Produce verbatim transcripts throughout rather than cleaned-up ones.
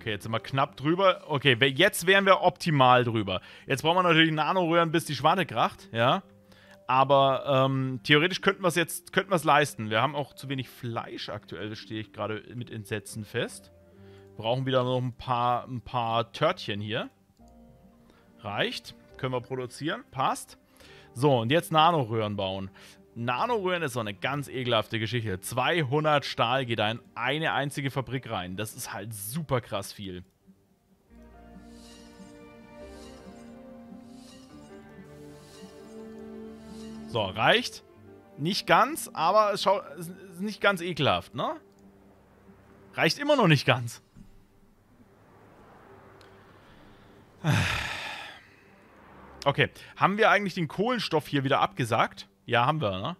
Okay, jetzt sind wir knapp drüber. Okay, jetzt wären wir optimal drüber. Jetzt brauchen wir natürlich Nanoröhren, bis die Schwarte kracht, ja. Aber ähm, theoretisch könnten wir es jetzt könnten wir es leisten. Wir haben auch zu wenig Fleisch aktuell, das stehe ich gerade mit Entsetzen fest. Brauchen wieder noch ein paar, ein paar Törtchen hier. Reicht. Können wir produzieren. Passt. So, und jetzt Nanoröhren bauen. Nanoröhren ist so eine ganz ekelhafte Geschichte. zweihundert Stahl geht da in eine einzige Fabrik rein. Das ist halt super krass viel. So, reicht. Nicht ganz, aber es schaut, es ist nicht ganz ekelhaft, ne? Reicht immer noch nicht ganz. Okay, haben wir eigentlich den Kohlenstoff hier wieder abgesagt? Ja, haben wir, ne?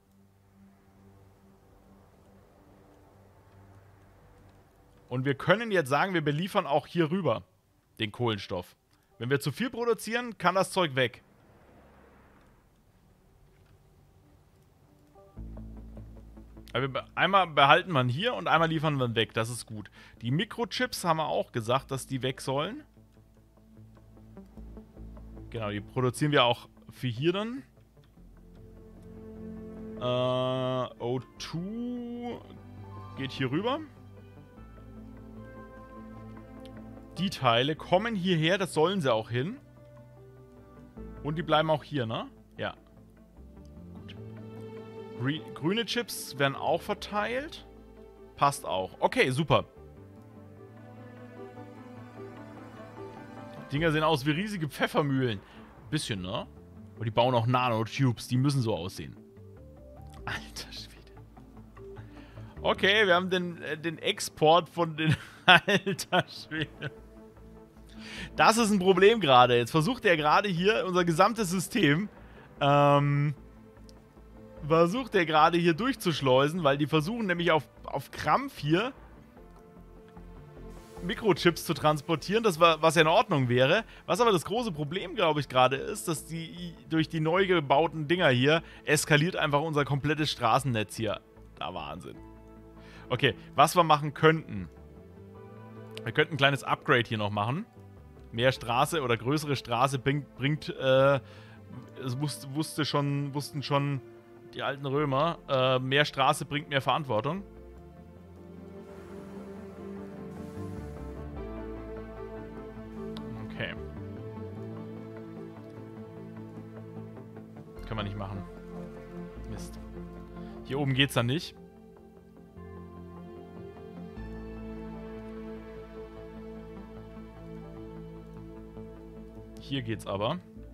Und wir können jetzt sagen, wir beliefern auch hier rüber den Kohlenstoff. Wenn wir zu viel produzieren, kann das Zeug weg. Also einmal behalten wir hier und einmal liefern wir weg. Das ist gut. Die Mikrochips haben wir auch gesagt, dass die weg sollen. Genau, die produzieren wir auch für hier dann. Äh, O zwei geht hier rüber. Die Teile kommen hierher, das sollen sie auch hin. Und die bleiben auch hier, ne? Ja. Gut. Grü grüne Chips werden auch verteilt. Passt auch. Okay, super. Die Dinger sehen aus wie riesige Pfeffermühlen. Bisschen, ne? Aber die bauen auch Nanotubes, die müssen so aussehen. Alter Schwede. Okay, wir haben den, äh, den Export von den... Alter Schwede. Das ist ein Problem gerade. Jetzt versucht er gerade hier unser gesamtes System... Ähm... Versucht er gerade hier durchzuschleusen, weil die versuchen nämlich auf, auf Krampf hier... Mikrochips zu transportieren, das war, was ja in Ordnung wäre. Was aber das große Problem, glaube ich, gerade ist, dass die durch die neu gebauten Dinger hier eskaliert einfach unser komplettes Straßennetz hier. Da Wahnsinn. Okay, was wir machen könnten. Wir könnten ein kleines Upgrade hier noch machen. Mehr Straße oder größere Straße bringt, bringt äh, es wusste, wusste schon, wussten schon die alten Römer, äh, mehr Straße bringt mehr Verantwortung. Okay. Können wir nicht machen. Mist. Hier oben geht's dann nicht. Hier geht's aber.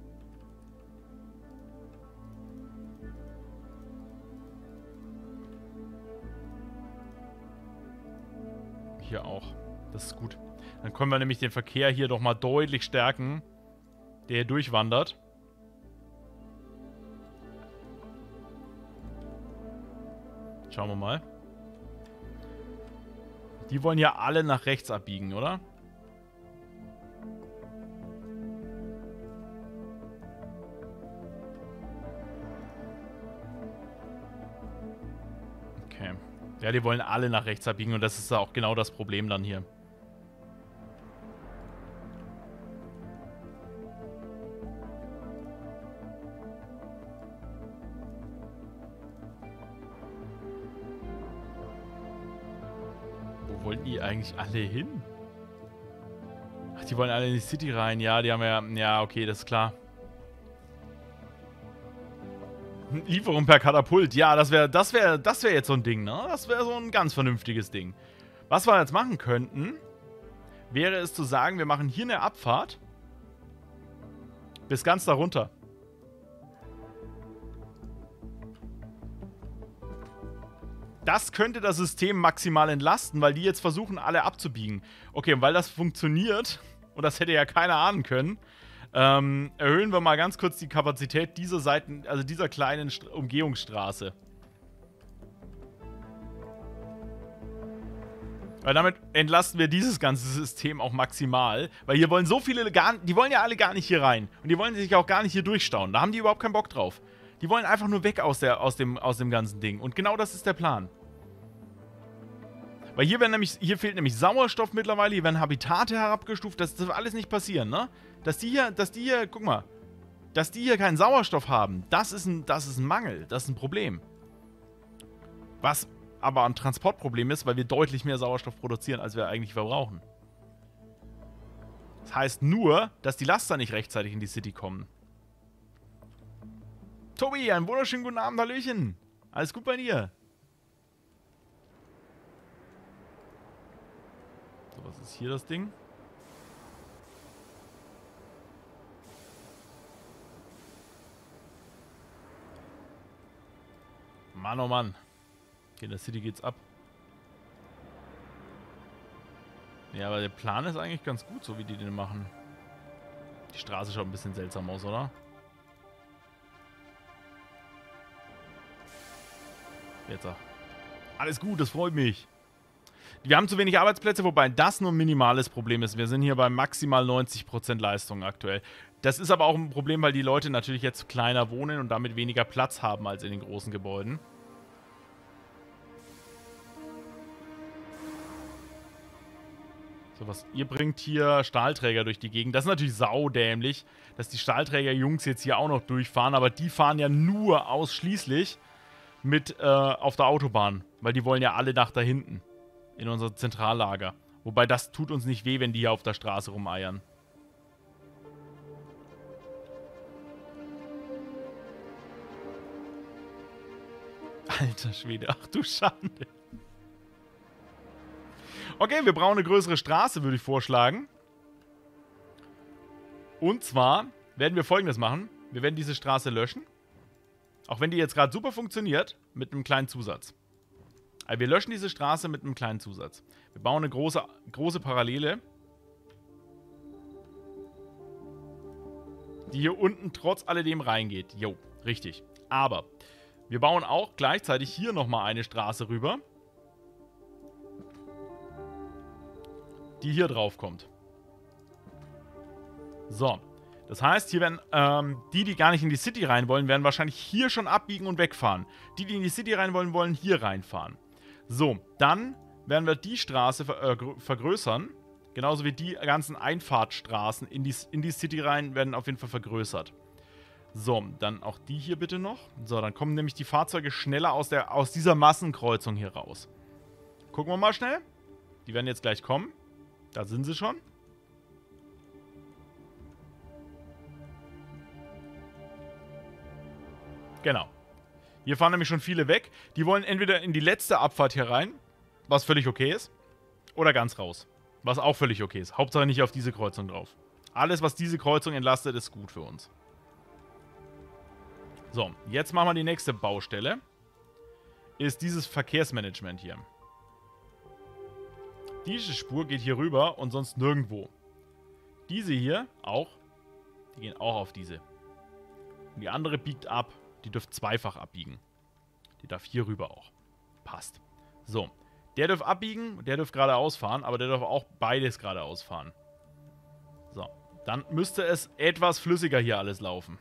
Hier auch. Das ist gut. Dann können wir nämlich den Verkehr hier doch mal deutlich stärken, der hier durchwandert. Schauen wir mal. Die wollen ja alle nach rechts abbiegen, oder? Okay. Ja, die wollen alle nach rechts abbiegen und das ist auch genau das Problem dann hier. Wo wollen die eigentlich alle hin? Ach, die wollen alle in die City rein. Ja, die haben ja... Ja, okay, das ist klar. Lieferung per Katapult. Ja, das wäre das wäre, das wäre jetzt so ein Ding, ne? Das wäre so ein ganz vernünftiges Ding. Was wir jetzt machen könnten, wäre es zu sagen, wir machen hier eine Abfahrt bis ganz da runter. Das könnte das System maximal entlasten, weil die jetzt versuchen, alle abzubiegen. Okay, und weil das funktioniert, und das hätte ja keiner ahnen können, ähm, erhöhen wir mal ganz kurz die Kapazität dieser Seiten, also dieser kleinen St- Umgehungsstraße. Weil damit entlasten wir dieses ganze System auch maximal. Weil hier wollen so viele gar, die wollen ja alle gar nicht hier rein. Und die wollen sich auch gar nicht hier durchstauen. Da haben die überhaupt keinen Bock drauf. Die wollen einfach nur weg aus, der, aus, dem, aus dem ganzen Ding. Und genau das ist der Plan. Weil hier, werden nämlich, hier fehlt nämlich Sauerstoff mittlerweile, hier werden Habitate herabgestuft. Das darf alles nicht passieren, ne? Dass die hier, dass die hier, guck mal, dass die hier keinen Sauerstoff haben, das ist ein, das ist ein Mangel, das ist ein Problem. Was aber ein Transportproblem ist, weil wir deutlich mehr Sauerstoff produzieren, als wir eigentlich verbrauchen. Das heißt nur, dass die Laster nicht rechtzeitig in die City kommen. Tobi, einen wunderschönen guten Abend, Hallöchen. Alles gut bei dir? So, was ist hier das Ding? Mann, oh Mann. Okay, in der City geht's ab. Ja, aber der Plan ist eigentlich ganz gut, so wie die den machen. Die Straße schaut ein bisschen seltsam aus, oder? Jetzt. Alles gut, das freut mich. Wir haben zu wenig Arbeitsplätze, wobei das nur ein minimales Problem ist. Wir sind hier bei maximal neunzig Prozent Leistung aktuell. Das ist aber auch ein Problem, weil die Leute natürlich jetzt kleiner wohnen und damit weniger Platz haben als in den großen Gebäuden. So, was, ihr bringt hier Stahlträger durch die Gegend. Das ist natürlich saudämlich, dass die Stahlträger-Jungs jetzt hier auch noch durchfahren, aber die fahren ja nur ausschließlich mit äh, auf der Autobahn, weil die wollen ja alle nach da hinten, in unser Zentrallager. Wobei das tut uns nicht weh, wenn die hier auf der Straße rumeiern. Alter Schwede, ach du Schande. Okay, wir brauchen eine größere Straße, würde ich vorschlagen. Und zwar werden wir Folgendes machen. Wir werden diese Straße löschen. Auch wenn die jetzt gerade super funktioniert, mit einem kleinen Zusatz. Also wir löschen diese Straße mit einem kleinen Zusatz. Wir bauen eine große, große Parallele. Die hier unten trotz alledem reingeht. Jo, richtig. Aber wir bauen auch gleichzeitig hier nochmal eine Straße rüber. Die hier drauf kommt. So. Das heißt, hier werden ähm, die, die gar nicht in die City rein wollen, werden wahrscheinlich hier schon abbiegen und wegfahren. Die, die in die City rein wollen, wollen hier reinfahren. So, dann werden wir die Straße ver äh, vergrößern. Genauso wie die ganzen Einfahrtstraßen in die, in die City rein werden auf jeden Fall vergrößert. So, dann auch die hier bitte noch. So, dann kommen nämlich die Fahrzeuge schneller aus, der, aus dieser Massenkreuzung hier raus. Gucken wir mal schnell. Die werden jetzt gleich kommen. Da sind sie schon. Genau. Hier fahren nämlich schon viele weg. Die wollen entweder in die letzte Abfahrt hier rein, was völlig okay ist, oder ganz raus, was auch völlig okay ist. Hauptsache nicht auf diese Kreuzung drauf. Alles, was diese Kreuzung entlastet, ist gut für uns. So, jetzt machen wir die nächste Baustelle. Ist dieses Verkehrsmanagement hier. Diese Spur geht hier rüber und sonst nirgendwo. Diese hier auch. Die gehen auch auf diese. Und die andere biegt ab. Die dürft zweifach abbiegen. Die darf hier rüber auch. Passt. So. Der darf abbiegen, der darf geradeaus fahren, aber der darf auch beides geradeaus fahren. So. Dann müsste es etwas flüssiger hier alles laufen.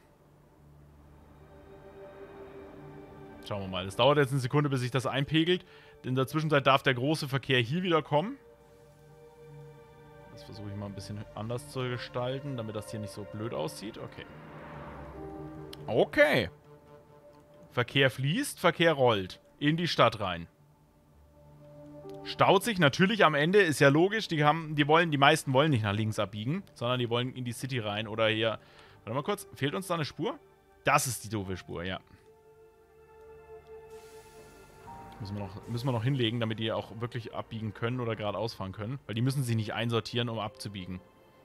Schauen wir mal. Es dauert jetzt eine Sekunde, bis sich das einpegelt. In der Zwischenzeit darf der große Verkehr hier wieder kommen. Das versuche ich mal ein bisschen anders zu gestalten, damit das hier nicht so blöd aussieht. Okay. Okay. Verkehr fließt, Verkehr rollt. In die Stadt rein. Staut sich natürlich am Ende, ist ja logisch. Die haben, die wollen, die meisten wollen nicht nach links abbiegen, sondern die wollen in die City rein oder hier. Warte mal kurz, fehlt uns da eine Spur? Das ist die doofe Spur, ja. Müssen wir, noch, müssen wir noch hinlegen, damit die auch wirklich abbiegen können oder geradeaus fahren können. Weil die müssen sich nicht einsortieren, um abzubiegen.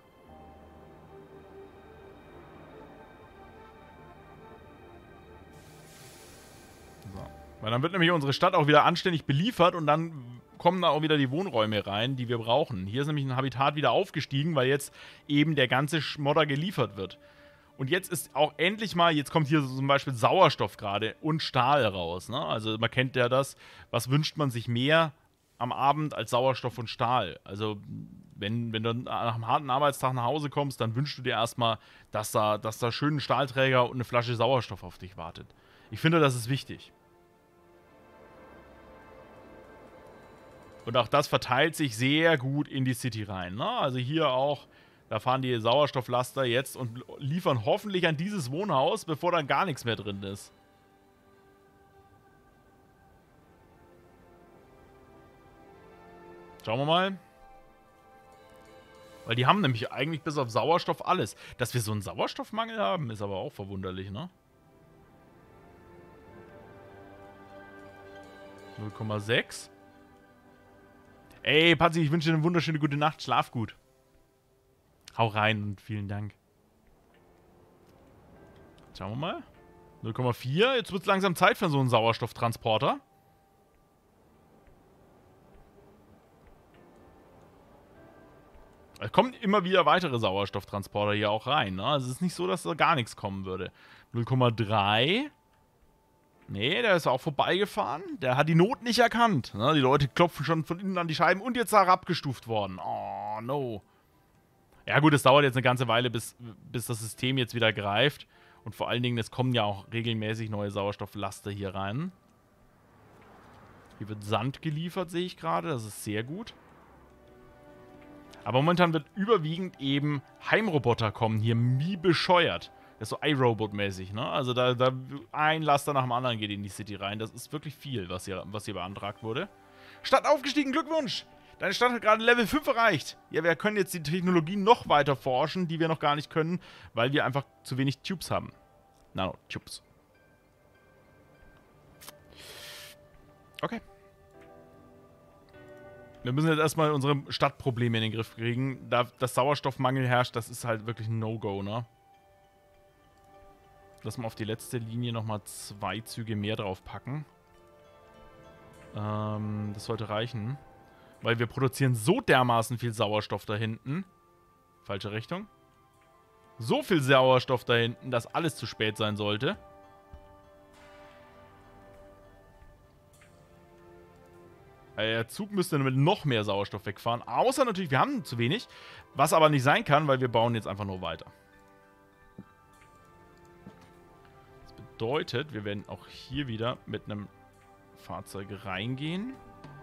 So. Weil dann wird nämlich unsere Stadt auch wieder anständig beliefert und dann kommen da auch wieder die Wohnräume rein, die wir brauchen. Hier ist nämlich ein Habitat wieder aufgestiegen, weil jetzt eben der ganze Schmodder geliefert wird. Und jetzt ist auch endlich mal, jetzt kommt hier so zum Beispiel Sauerstoff gerade und Stahl raus. Ne? Also man kennt ja das, was wünscht man sich mehr am Abend als Sauerstoff und Stahl? Also wenn, wenn du nach einem harten Arbeitstag nach Hause kommst, dann wünschst du dir erstmal, dass da, dass da schön ein Stahlträger und eine Flasche Sauerstoff auf dich wartet. Ich finde, das ist wichtig. Und auch das verteilt sich sehr gut in die City rein. Ne? Also hier auch, da fahren die Sauerstofflaster jetzt und liefern hoffentlich an dieses Wohnhaus, bevor dann gar nichts mehr drin ist. Schauen wir mal. Weil die haben nämlich eigentlich bis auf Sauerstoff alles. Dass wir so einen Sauerstoffmangel haben, ist aber auch verwunderlich, ne? null Komma sechs. Ey, Patzi, ich wünsche dir eine wunderschöne gute Nacht. Schlaf gut. Hau rein und vielen Dank. Schauen wir mal. null Komma vier. Jetzt wird es langsam Zeit für so einen Sauerstofftransporter. Es kommen immer wieder weitere Sauerstofftransporter hier auch rein. Ne? Also es ist nicht so, dass da gar nichts kommen würde. null Komma drei. Nee, der ist auch vorbeigefahren. Der hat die Not nicht erkannt. Ne? Die Leute klopfen schon von innen an die Scheiben und jetzt herabgestuft worden. Oh, no. Ja gut, es dauert jetzt eine ganze Weile, bis, bis das System jetzt wieder greift. Und vor allen Dingen, es kommen ja auch regelmäßig neue Sauerstofflaster hier rein. Hier wird Sand geliefert, sehe ich gerade. Das ist sehr gut. Aber momentan wird überwiegend eben Heimroboter kommen, hier wie bescheuert. Das ist so iRobot-mäßig, ne? Also da, da ein Laster nach dem anderen geht in die City rein. Das ist wirklich viel, was hier, was hier beantragt wurde. Stadt aufgestiegen, Glückwunsch! Deine Stadt hat gerade Level fünf erreicht. Ja, wir können jetzt die Technologie noch weiter forschen, die wir noch gar nicht können, weil wir einfach zu wenig Tubes haben. Nano-Tubes. Okay. Wir müssen jetzt erstmal unsere Stadtprobleme in den Griff kriegen. Da das Sauerstoffmangel herrscht, das ist halt wirklich ein No-Go, ne? Lass mal auf die letzte Linie nochmal zwei Züge mehr drauf packen. Ähm, das sollte reichen. Weil wir produzieren so dermaßen viel Sauerstoff da hinten. Falsche Richtung. So viel Sauerstoff da hinten, dass alles zu spät sein sollte. Der Zug müsste mit noch mehr Sauerstoff wegfahren. Außer natürlich, wir haben zu wenig. Was aber nicht sein kann, weil wir bauen jetzt einfach nur weiter. Das bedeutet, wir werden auch hier wieder mit einem Fahrzeug reingehen.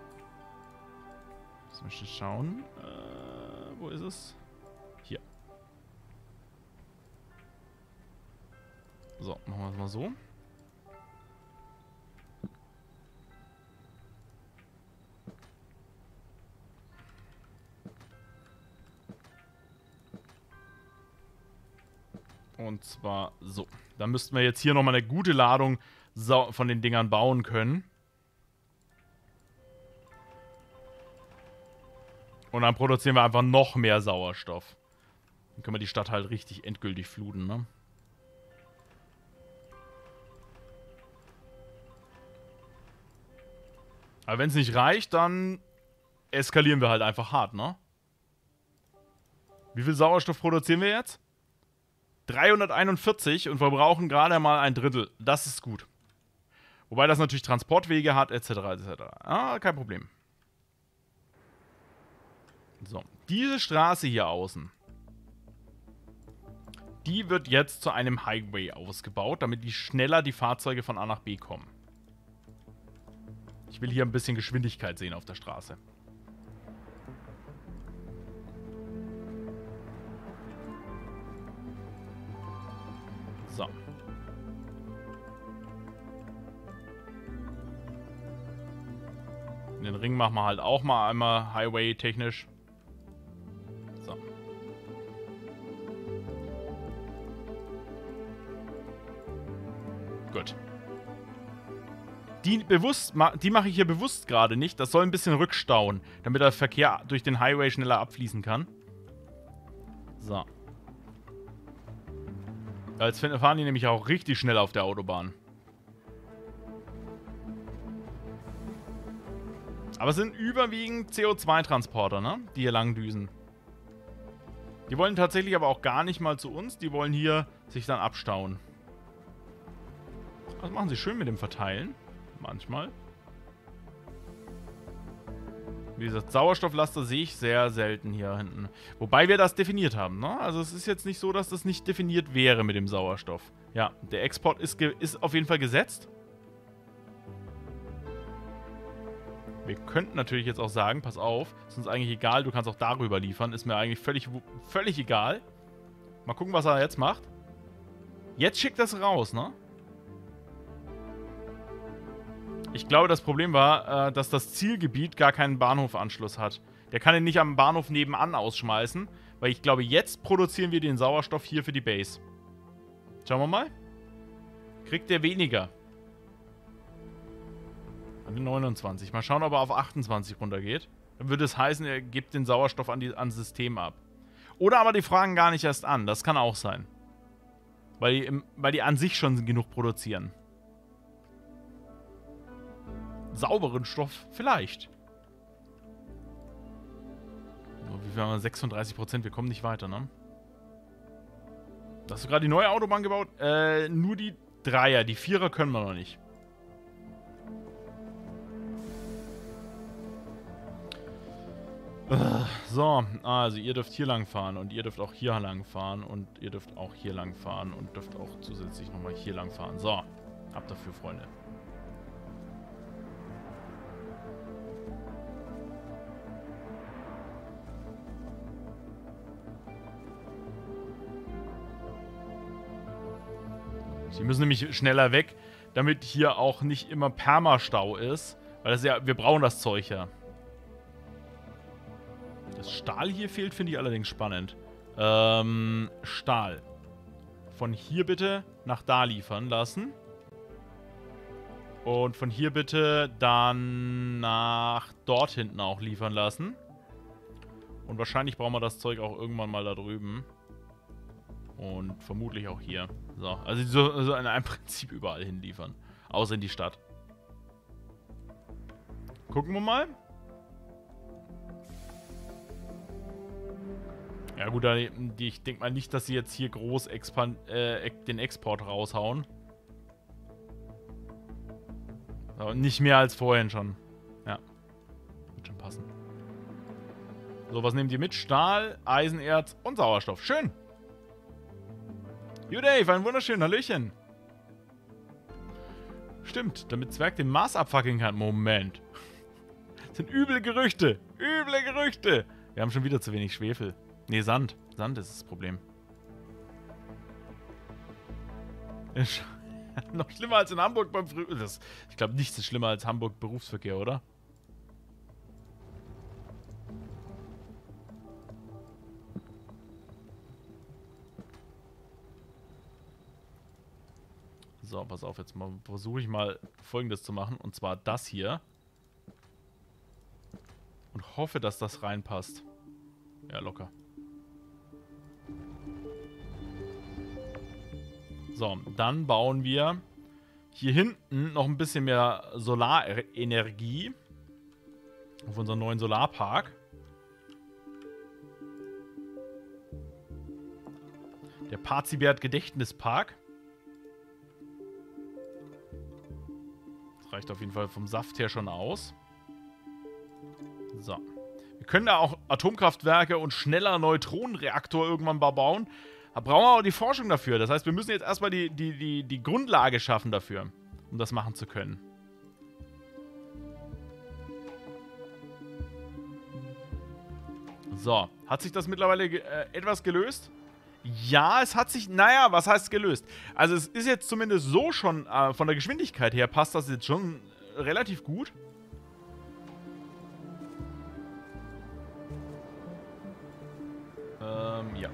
Jetzt müssen wir schauen. Äh, wo ist es? Hier. So, machen wir es mal so. Und zwar so. Da müssten wir jetzt hier nochmal eine gute Ladung von den Dingern bauen können. Und dann produzieren wir einfach noch mehr Sauerstoff. Dann können wir die Stadt halt richtig endgültig fluten, ne? Aber wenn es nicht reicht, dann eskalieren wir halt einfach hart, ne? Wie viel Sauerstoff produzieren wir jetzt? dreihunderteinundvierzig und wir brauchen gerade mal ein Drittel. Das ist gut. Wobei das natürlich Transportwege hat, et cetera et cetera. Ah, kein Problem. So, diese Straße hier außen, die wird jetzt zu einem Highway ausgebaut, damit die schneller die Fahrzeuge von A nach B kommen. Ich will hier ein bisschen Geschwindigkeit sehen auf der Straße. So. Den Ring machen wir halt auch mal einmal Highway-technisch. So. Gut. Die bewusst, die mache ich hier bewusst gerade nicht. Das soll ein bisschen rückstauen, damit der Verkehr durch den Highway schneller abfließen kann. So. Jetzt fahren die nämlich auch richtig schnell auf der Autobahn. Aber es sind überwiegend C O zwei Transporter, ne? Die hier lang düsen. Die wollen tatsächlich aber auch gar nicht mal zu uns. Die wollen hier sich dann abstauen. Das machen sie schön mit dem Verteilen. Manchmal. Wie gesagt, Sauerstofflaster sehe ich sehr selten hier hinten. Wobei wir das definiert haben, ne? Also es ist jetzt nicht so, dass das nicht definiert wäre mit dem Sauerstoff. Ja, der Export ist, ist auf jeden Fall gesetzt. Wir könnten natürlich jetzt auch sagen, pass auf, ist uns eigentlich egal, du kannst auch darüber liefern. Ist mir eigentlich völlig, völlig egal. Mal gucken, was er jetzt macht. Jetzt schickt er es raus, ne? Ich glaube, das Problem war, äh, dass das Zielgebiet gar keinen Bahnhofanschluss hat. Der kann ihn nicht am Bahnhof nebenan ausschmeißen, weil ich glaube, jetzt produzieren wir den Sauerstoff hier für die Base. Schauen wir mal. Kriegt der weniger. neunundzwanzig. Mal schauen, ob er auf achtundzwanzig runtergeht. Dann würde es heißen, er gibt den Sauerstoff an die, ans System ab. Oder aber die fragen gar nicht erst an. Das kann auch sein. Weil die, im, weil die an sich schon genug produzieren. Sauberen Stoff vielleicht. So, wie viel haben wir? sechsunddreißig Prozent. Wir kommen nicht weiter, ne? Hast du gerade die neue Autobahn gebaut? Äh, nur die Dreier. Die Vierer können wir noch nicht. So, also ihr dürft hier lang fahren und ihr dürft auch hier lang fahren und ihr dürft auch hier lang fahren und dürft auch zusätzlich nochmal hier lang fahren. So, ab dafür, Freunde. Sie müssen nämlich schneller weg, damit hier auch nicht immer Permastau ist, weil das ja, wir brauchen das Zeug ja. Das Stahl hier fehlt, finde ich allerdings spannend. Ähm, Stahl. Von hier bitte nach da liefern lassen. Und von hier bitte dann nach dort hinten auch liefern lassen. Und wahrscheinlich brauchen wir das Zeug auch irgendwann mal da drüben. Und vermutlich auch hier. So, also so, so in einem Prinzip überall hinliefern. Außer in die Stadt. Gucken wir mal. Ja gut, ich denke mal nicht, dass sie jetzt hier groß expand, äh, den Export raushauen. Aber nicht mehr als vorhin schon. Ja. Wird schon passen. So, was nehmt ihr mit? Stahl, Eisenerz und Sauerstoff. Schön. You Dave, ein wunderschönen Hallöchen. Stimmt, damit Zwerg den Mars abfackeln kann. Moment. Das sind üble Gerüchte. Üble Gerüchte. Wir haben schon wieder zu wenig Schwefel. Nee, Sand. Sand ist das Problem. Noch schlimmer als in Hamburg beim Früh... Das, ich glaube, nichts ist schlimmer als Hamburg Berufsverkehr, oder? So, pass auf, jetzt mal versuche ich mal Folgendes zu machen. Und zwar das hier. Und hoffe, dass das reinpasst. Ja, locker. So, dann bauen wir hier hinten noch ein bisschen mehr Solarenergie auf unseren neuen Solarpark. Der Pazibert Gedächtnispark. Das reicht auf jeden Fall vom Saft her schon aus. So. Wir können da auch Atomkraftwerke und schneller Neutronenreaktor irgendwann bauen. Da brauchen wir auch die Forschung dafür. Das heißt, wir müssen jetzt erstmal die, die, die, die Grundlage schaffen dafür, um das machen zu können. So, hat sich das mittlerweile äh, etwas gelöst? Ja, es hat sich, naja, was heißt gelöst? Also es ist jetzt zumindest so schon, äh, von der Geschwindigkeit her passt das jetzt schon relativ gut. Ähm, ja.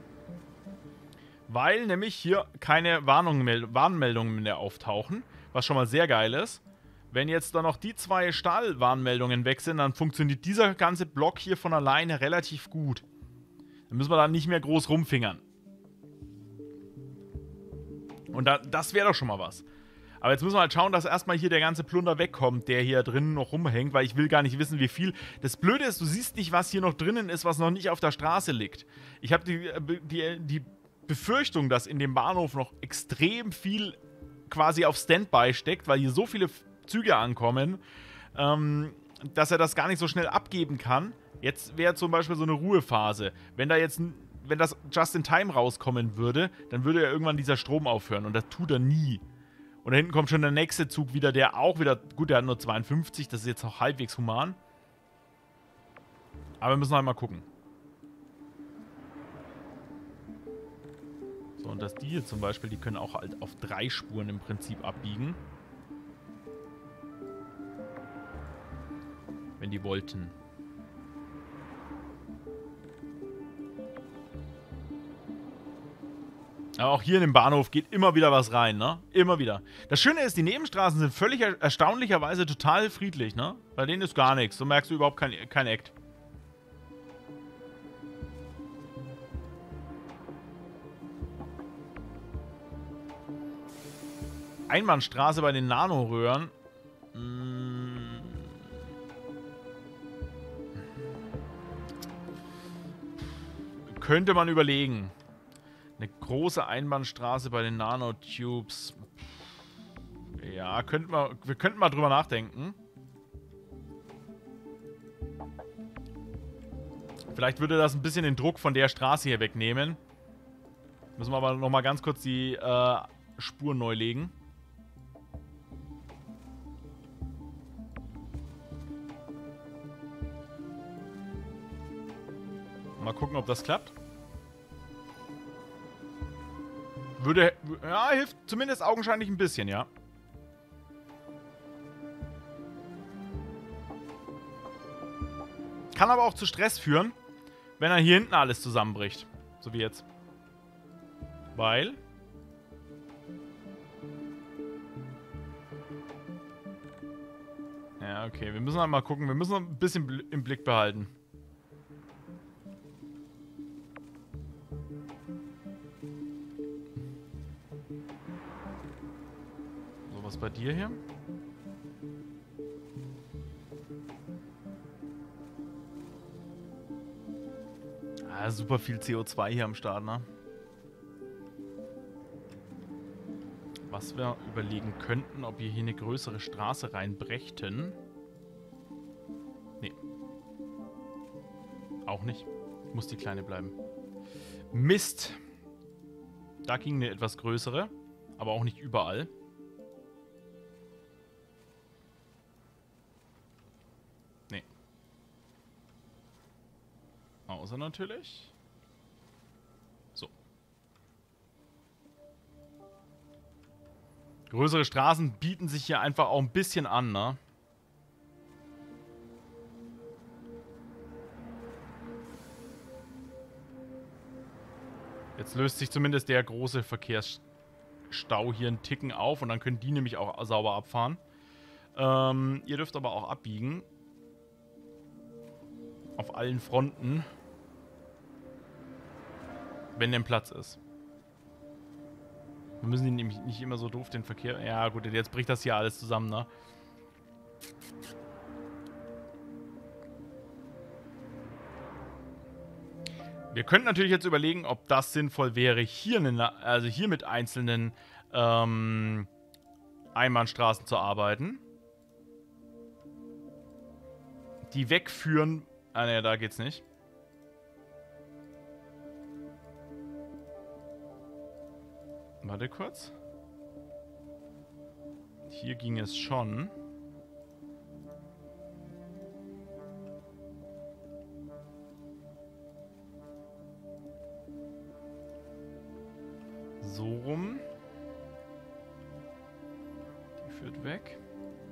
Weil nämlich hier keine Warnungen, Warnmeldungen mehr auftauchen, was schon mal sehr geil ist. Wenn jetzt dann noch die zwei Stahlwarnmeldungen weg sind, dann funktioniert dieser ganze Block hier von alleine relativ gut. Dann müssen wir da nicht mehr groß rumfingern. Und da, das wäre doch schon mal was. Aber jetzt müssen wir halt schauen, dass erstmal hier der ganze Plunder wegkommt, der hier drinnen noch rumhängt, weil ich will gar nicht wissen, wie viel. Das Blöde ist, du siehst nicht, was hier noch drinnen ist, was noch nicht auf der Straße liegt. Ich habe die, die, die Befürchtung, dass in dem Bahnhof noch extrem viel quasi auf Standby steckt, weil hier so viele Züge ankommen, ähm, dass er das gar nicht so schnell abgeben kann. Jetzt wäre zum Beispiel so eine Ruhephase. Wenn da jetzt, wenn das just in time rauskommen würde, dann würde ja irgendwann dieser Strom aufhören und das tut er nie. Und da hinten kommt schon der nächste Zug wieder, der auch wieder... Gut, der hat nur zweiundfünfzig, das ist jetzt auch halbwegs human. Aber wir müssen halt mal gucken. So, und dass die hier zum Beispiel, die können auch halt auf drei Spuren im Prinzip abbiegen. Wenn die wollten. Aber auch hier in dem Bahnhof geht immer wieder was rein, ne? Immer wieder. Das Schöne ist, die Nebenstraßen sind völlig er erstaunlicherweise total friedlich, ne? Bei denen ist gar nichts. So merkst du überhaupt kein, kein Act. Einbahnstraße bei den Nanoröhren. Hm. Könnte man überlegen. Eine große Einbahnstraße bei den Nanotubes. Ja, könnten wir, wir könnten mal drüber nachdenken. Vielleicht würde das ein bisschen den Druck von der Straße hier wegnehmen. Müssen wir aber nochmal ganz kurz die äh, Spur neu legen. Mal gucken, ob das klappt. Würde, ja, hilft zumindest augenscheinlich ein bisschen, ja. Kann aber auch zu Stress führen, wenn er hier hinten alles zusammenbricht. So wie jetzt. Weil... Ja, okay, wir müssen halt mal gucken. Wir müssen ein bisschen im Blick behalten. Was bei dir hier? Ah, super viel C O zwei hier am Start, ne? Was wir überlegen könnten, ob wir hier eine größere Straße reinbrächten. Nee. Auch nicht. Muss die kleine bleiben. Mist. Da ging eine etwas größere, aber auch nicht überall. Außer natürlich. So. Größere Straßen bieten sich hier einfach auch ein bisschen an, ne? Jetzt löst sich zumindest der große Verkehrsstau hier einen Ticken auf und dann können die nämlich auch sauber abfahren. Ähm, ihr dürft aber auch abbiegen. Auf allen Fronten. Wenn denn Platz ist. Wir müssen die nämlich nicht immer so doof den Verkehr... Ja gut, jetzt bricht das hier alles zusammen, ne? Wir könnten natürlich jetzt überlegen, ob das sinnvoll wäre, hier, eine, also hier mit einzelnen ähm, Einbahnstraßen zu arbeiten. Die wegführen... Ah ne, da geht's nicht. Warte kurz. Hier ging es schon. So rum. Die führt weg.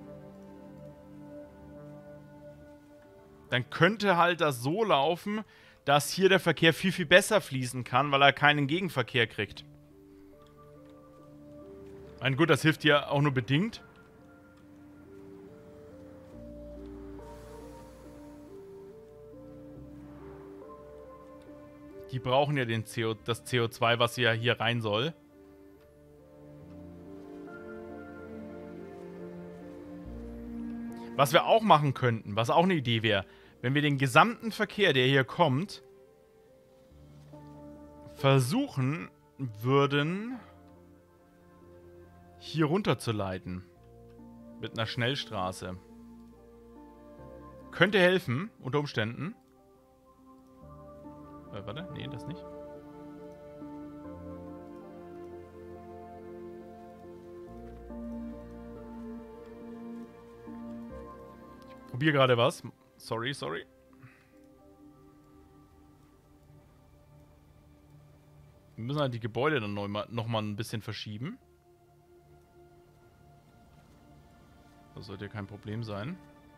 Dann könnte halt das so laufen, dass hier der Verkehr viel, viel besser fließen kann, weil er keinen Gegenverkehr kriegt. Mein gut, das hilft ja auch nur bedingt. Die brauchen ja den C O, das C O zwei, was ja hier rein soll. Was wir auch machen könnten, was auch eine Idee wäre, wenn wir den gesamten Verkehr, der hier kommt, versuchen würden, hier runter zu leiten. Mit einer Schnellstraße. Könnte helfen, unter Umständen. Äh, warte, nee, das nicht. probiere gerade was. Sorry, sorry. Wir müssen halt die Gebäude dann noch mal, noch mal ein bisschen verschieben. Das sollte ja kein Problem sein.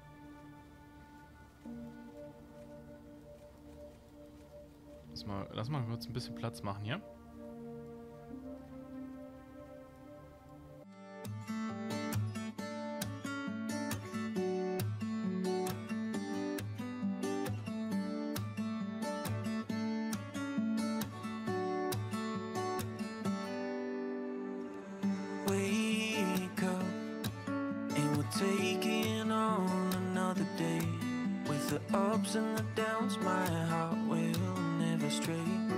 Lass mal, lass mal kurz ein bisschen Platz machen hier. Taking on another day with the ups and the downs, my heart will never stray.